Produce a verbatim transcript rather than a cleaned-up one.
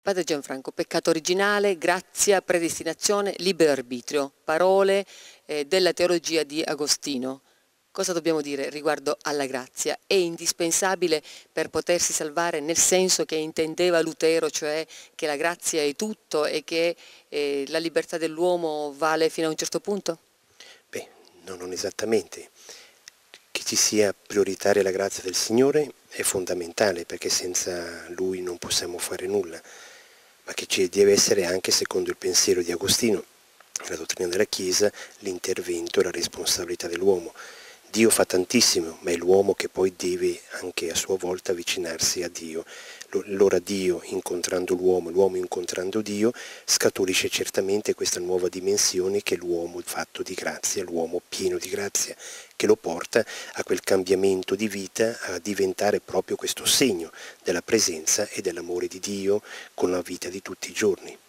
Padre Gianfranco, peccato originale, grazia, predestinazione, libero arbitrio, parole eh, della teologia di Agostino. Cosa dobbiamo dire riguardo alla grazia? È indispensabile per potersi salvare nel senso che intendeva Lutero, cioè che la grazia è tutto e che eh, la libertà dell'uomo vale fino a un certo punto? Beh, no, non esattamente. Che ci sia prioritaria la grazia del Signore è fondamentale, perché senza Lui non possiamo fare nulla, ma che ci deve essere anche, secondo il pensiero di Agostino, la dottrina della Chiesa, l'intervento e la responsabilità dell'uomo. Dio fa tantissimo, ma è l'uomo che poi deve anche a sua volta avvicinarsi a Dio. Allora Dio incontrando l'uomo, l'uomo incontrando Dio, scaturisce certamente questa nuova dimensione che è l'uomo fatto di grazia, l'uomo pieno di grazia, che lo porta a quel cambiamento di vita, a diventare proprio questo segno della presenza e dell'amore di Dio con la vita di tutti i giorni.